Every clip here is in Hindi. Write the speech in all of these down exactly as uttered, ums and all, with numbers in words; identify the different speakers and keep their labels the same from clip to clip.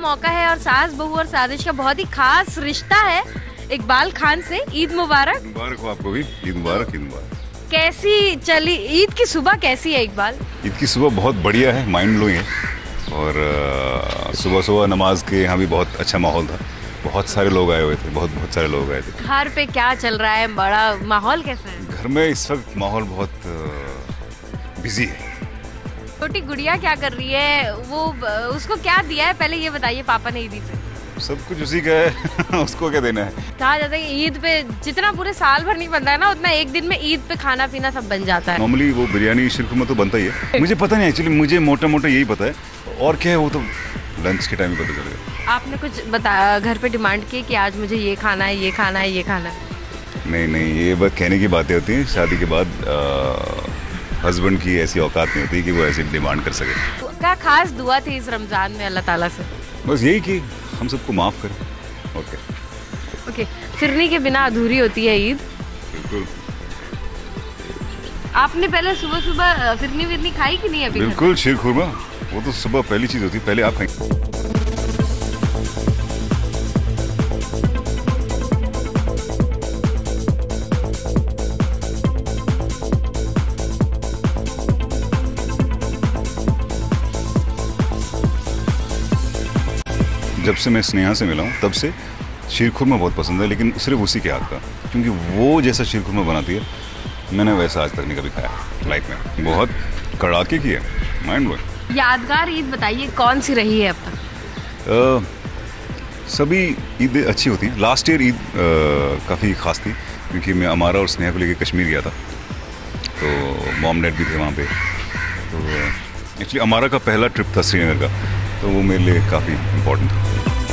Speaker 1: मौका है और सास बहू और साजिश का बहुत ही खास रिश्ता है इकबाल खान से। ईद मुबारक।
Speaker 2: मुबारक हो आपको भी। ईद मुबारक। ईद मुबारक।
Speaker 1: कैसी चली ईद की सुबह, कैसी है इकबाल?
Speaker 2: ईद की सुबह बहुत बढ़िया है, माइंड ब्लोइंग है। और सुबह सुबह नमाज के यहाँ भी बहुत अच्छा माहौल था, बहुत सारे लोग आए हुए थे, बहुत बहुत सारे लोग आए थे।
Speaker 1: घर पे क्या चल रहा है, बड़ा माहौल कैसा है?
Speaker 2: घर में इस वक्त माहौल बहुत बिजी है।
Speaker 1: छोटी गुड़िया क्या कर रही है? वो उसको क्या दिया है पहले ये बताइए, पापा ने ईदी पे?
Speaker 2: सब कुछ उसी का है उसको क्या देना है।
Speaker 1: कहा जाता है कि ईद पे जितना पूरे साल भर नहीं बनता है ना, उतना एक दिन में ईद पे खाना पीना सब बन जाता है।
Speaker 2: नॉर्मली वो बिरयानी शीरकुरमा तो बनता ही है। मुझे पता नहीं, एक्चुअली मुझे मोटा मोटा यही पता है, और क्या है वो तो लंच के टाइम में पता चलेगा।
Speaker 1: आपने कुछ बताया घर पे, डिमांड की कि आज मुझे ये खाना है, ये खाना है, ये खाना है?
Speaker 2: नहीं नहीं, ये बस कहने की बातें होती हैं। शादी के बाद हस्बैंड की ऐसी औकात नहीं होती कि वो ऐसी डिमांड कर सके।
Speaker 1: तो क्या खास दुआ थी इस रमजान में अल्लाह ताला से?
Speaker 2: बस यही कि हम सबको माफ करें। Okay
Speaker 1: okay. फिरनी के बिना अधूरी होती है ईद।
Speaker 2: बिल्कुल।
Speaker 1: आपने पहले सुबह सुबह फिरनी विरनी खाई कि नहीं अभी?
Speaker 2: बिल्कुल, शीर खुरमा वो तो सुबह पहली चीज होती है, पहले आप खाएं। जब से मैं स्नेहा से मिला हूँ तब से शीर खुरमा बहुत पसंद है, लेकिन सिर्फ उसी के हाथ का, क्योंकि वो जैसा शीर खुरमा बनाती है मैंने वैसा आज तक नहीं कभी खाया लाइफ में। बहुत कड़ाके की है, माइंड ब्लोइंग।
Speaker 1: यादगार ईद बताइए कौन सी रही है अब तक?
Speaker 2: सभी ईद अच्छी होती हैं। लास्ट ईयर ईद काफ़ी ख़ास थी, क्योंकि मैं अमारा और स्नेहा को लेकर कश्मीर गया था, तो मॉम डैड भी थे वहाँ पे। तो एक्चुअली अमारा का पहला ट्रिप था श्रीनगर का, तो वो मेरे लिए काफ़ी इम्पोर्टेंट था।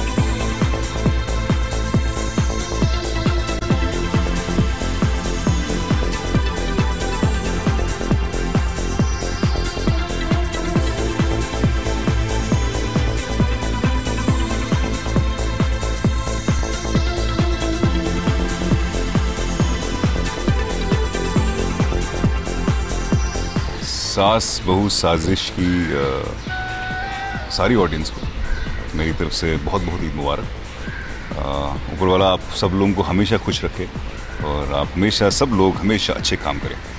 Speaker 2: सास बहू साजिश की आ, सारी ऑडियंस को मेरी तरफ से बहुत बहुत ईद मुबारक। ऊपर वाला आप सब लोगों को हमेशा खुश रखे और आप हमेशा सब लोग हमेशा अच्छे काम करें।